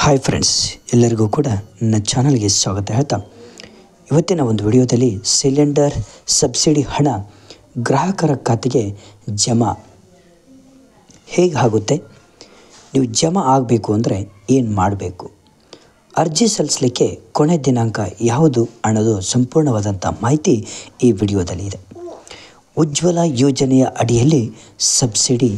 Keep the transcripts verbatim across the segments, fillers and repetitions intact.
Hi friends, ಎಲ್ಲರಿಗೂ ಕೂಡ ನನ್ನ ಚಾನಲ್ಗೆ ಸ್ವಾಗತ ಹೇಳ್ತಾ ಇವತ್ತಿನ ಒಂದು ವಿಡಿಯೋದಲ್ಲಿ ಸಿಲಿಂಡರ್ ಸಬ್ಸಿಡಿ ಹಣ ಗ್ರಾಹಕರ ಖಾತೆಗೆ ಜಮಾ ಹೇಗೆ ಆಗುತ್ತೆ, ನೀವು ಜಮಾ ಆಗಬೇಕು ಅಂದರೆ ಏನು ಮಾಡಬೇಕು, ಅರ್ಜಿ ಸಲ್ಲಿಸಲಿಕ್ಕೆ ಕೊನೆ ದಿನಾಂಕ ಯಾವುದು ಅನ್ನೋದು ಸಂಪೂರ್ಣವಾದಂಥ ಮಾಹಿತಿ ಈ ವಿಡಿಯೋದಲ್ಲಿ ಇದೆ. ಉಜ್ವಲ ಯೋಜನೆಯ ಅಡಿಯಲ್ಲಿ ಸಬ್ಸಿಡಿ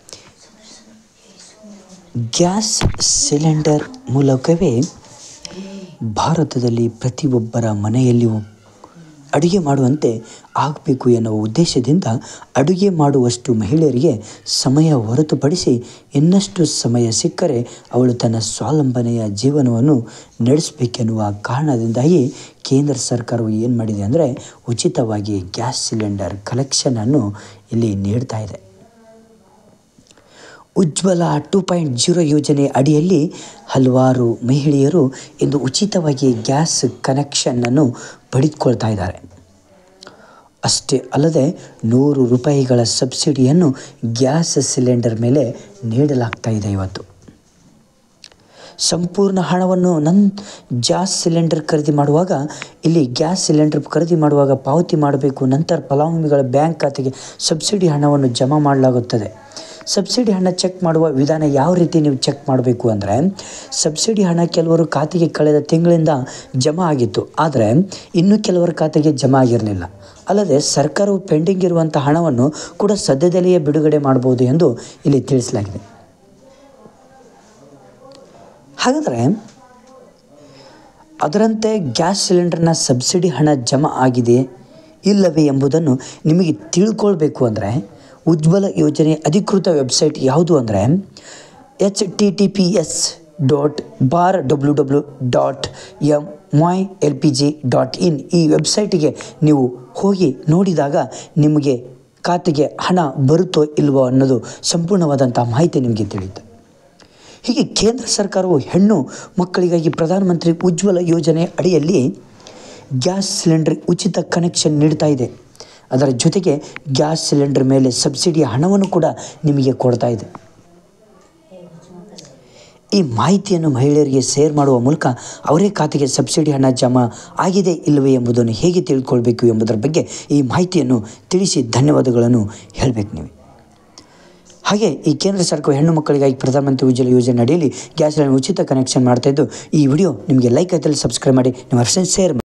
ಗ್ಯಾಸ್ ಸಿಲಿಂಡರ್ ಮೂಲಕವೇ ಭಾರತದಲ್ಲಿ ಪ್ರತಿಯೊಬ್ಬರ ಮನೆಯಲ್ಲಿಯೂ ಅಡುಗೆ ಮಾಡುವಂತೆ ಆಗಬೇಕು ಎನ್ನುವ ಉದ್ದೇಶದಿಂದ ಅಡುಗೆ ಮಾಡುವಷ್ಟು ಮಹಿಳೆಯರಿಗೆ ಸಮಯ ಹೊರತುಪಡಿಸಿ ಇನ್ನಷ್ಟು ಸಮಯ ಸಿಕ್ಕರೆ ಅವಳು ತನ್ನ ಸ್ವಾವಲಂಬನೆಯ ಜೀವನವನ್ನು ನಡೆಸಬೇಕೆನ್ನುವ ಕಾರಣದಿಂದಾಗಿ ಕೇಂದ್ರ ಸರ್ಕಾರವು ಏನು ಮಾಡಿದೆ ಅಂದರೆ ಉಚಿತವಾಗಿ ಗ್ಯಾಸ್ ಸಿಲಿಂಡರ್ ಕಲೆಕ್ಷನನ್ನು ಇಲ್ಲಿ ನೀಡ್ತಾ ಇದೆ. ಉಜ್ವಲ ಟೂ ಪಾಯಿಂಟ್ ಜೀರೋ ಯೋಜನೆ ಅಡಿಯಲ್ಲಿ ಹಲವಾರು ಮಹಿಳೆಯರು ಇಂದು ಉಚಿತವಾಗಿ ಗ್ಯಾಸ್ ಕನೆಕ್ಷನನ್ನು ಪಡೆದುಕೊಳ್ತಾ ಇದ್ದಾರೆ. ಅಷ್ಟೇ ಅಲ್ಲದೆ ನೂರು ರೂಪಾಯಿಗಳ ಸಬ್ಸಿಡಿಯನ್ನು ಗ್ಯಾಸ್ ಸಿಲಿಂಡರ್ ಮೇಲೆ ನೀಡಲಾಗ್ತಾ ಇದೆ. ಇವತ್ತು ಸಂಪೂರ್ಣ ಹಣವನ್ನು ನನ್ನ ಗ್ಯಾಸ್ ಸಿಲಿಂಡರ್ ಖರೀದಿ ಮಾಡುವಾಗ ಇಲ್ಲಿ ಗ್ಯಾಸ್ ಸಿಲಿಂಡರ್ ಖರೀದಿ ಮಾಡುವಾಗ ಪಾವತಿ ಮಾಡಬೇಕು. ನಂತರ ಫಲಾನುಭವಿಗಳ ಬ್ಯಾಂಕ್ ಖಾತೆಗೆ ಸಬ್ಸಿಡಿ ಹಣವನ್ನು ಜಮಾ ಮಾಡಲಾಗುತ್ತದೆ. ಸಬ್ಸಿಡಿ ಹಣ ಚೆಕ್ ಮಾಡುವ ವಿಧಾನ ಯಾವ ರೀತಿ ನೀವು ಚೆಕ್ ಮಾಡಬೇಕು ಅಂದರೆ, ಸಬ್ಸಿಡಿ ಹಣ ಕೆಲವರು ಖಾತೆಗೆ ಕಳೆದ ತಿಂಗಳಿಂದ ಜಮಾ ಆಗಿತ್ತು, ಆದರೆ ಇನ್ನೂ ಕೆಲವರ ಖಾತೆಗೆ ಜಮಾ ಆಗಿರಲಿಲ್ಲ. ಅಲ್ಲದೆ ಸರ್ಕಾರವು ಪೆಂಡಿಂಗ್ ಇರುವಂಥ ಹಣವನ್ನು ಕೂಡ ಸದ್ಯದಲ್ಲಿಯೇ ಬಿಡುಗಡೆ ಮಾಡಬಹುದು ಎಂದು ಇಲ್ಲಿ ತಿಳಿಸಲಾಗಿದೆ. ಹಾಗಾದರೆ ಅದರಂತೆ ಗ್ಯಾಸ್ ಸಿಲಿಂಡರ್ನ ಸಬ್ಸಿಡಿ ಹಣ ಜಮಾ ಆಗಿದೆ ಇಲ್ಲವೇ ಎಂಬುದನ್ನು ನಿಮಗೆ ತಿಳ್ಕೊಳ್ಬೇಕು ಅಂದರೆ ಉಜ್ವಲ ಯೋಜನೆ ಅಧಿಕೃತ ವೆಬ್ಸೈಟ್ ಯಾವುದು ಅಂದರೆ H T T P S dot bar W W dot M Y L P G dot in ಈ ವೆಬ್ಸೈಟಿಗೆ ನೀವು ಹೋಗಿ ನೋಡಿದಾಗ ನಿಮಗೆ ಖಾತೆಗೆ ಹಣ ಬರುತ್ತೋ ಇಲ್ವೋ ಅನ್ನೋದು ಸಂಪೂರ್ಣವಾದಂಥ ಮಾಹಿತಿ ನಿಮಗೆ ತಿಳಿಯುತ್ತೆ. ಹೀಗೆ ಕೇಂದ್ರ ಸರ್ಕಾರವು ಹೆಣ್ಣು ಮಕ್ಕಳಿಗಾಗಿ ಪ್ರಧಾನಮಂತ್ರಿ ಉಜ್ವಲ ಯೋಜನೆ ಅಡಿಯಲ್ಲಿ ಗ್ಯಾಸ್ ಸಿಲಿಂಡರ್ ಉಚಿತ ಕನೆಕ್ಷನ್ ನೀಡ್ತಾ ಇದೆ. ಅದರ ಜೊತೆಗೆ ಗ್ಯಾಸ್ ಸಿಲಿಂಡರ್ ಮೇಲೆ ಸಬ್ಸಿಡಿಯ ಹಣವನ್ನು ಕೂಡ ನಿಮಗೆ ಕೊಡ್ತಾ ಇದೆ. ಈ ಮಾಹಿತಿಯನ್ನು ಮಹಿಳೆಯರಿಗೆ ಶೇರ್ ಮಾಡುವ ಮೂಲಕ ಅವರೇ ಖಾತೆಗೆ ಸಬ್ಸಿಡಿ ಹಣ ಜಮಾ ಆಗಿದೆ ಇಲ್ಲವೇ ಎಂಬುದನ್ನು ಹೇಗೆ ತಿಳ್ಕೊಳ್ಬೇಕು ಎಂಬುದರ ಬಗ್ಗೆ ಈ ಮಾಹಿತಿಯನ್ನು ತಿಳಿಸಿ ಧನ್ಯವಾದಗಳನ್ನು ಹೇಳಬೇಕು ನೀವು. ಹಾಗೆ ಈ ಕೇಂದ್ರ ಸರ್ಕಾರ ಹೆಣ್ಣು ಮಕ್ಕಳಿಗಾಗಿ ಪ್ರಧಾನಮಂತ್ರಿ ಉಜ್ವಲ ಯೋಜನೆ ಅಡಿಯಲ್ಲಿ ಗ್ಯಾಸ್ ಸಿಲಿಂಡರ್ ಉಚಿತ ಕನೆಕ್ಷನ್ ಮಾಡ್ತಾಯಿದ್ದು ಈ ವಿಡಿಯೋ ನಿಮಗೆ ಲೈಕ್ ಆಯ್ತಲ್ಲಿ ಸಬ್ಸ್ಕ್ರೈಬ್ ಮಾಡಿ, ನಿಮ್ಮ ಫ್ರೆಂಡ್ಸ್ ಶೇರ್ ಮಾಡಿ.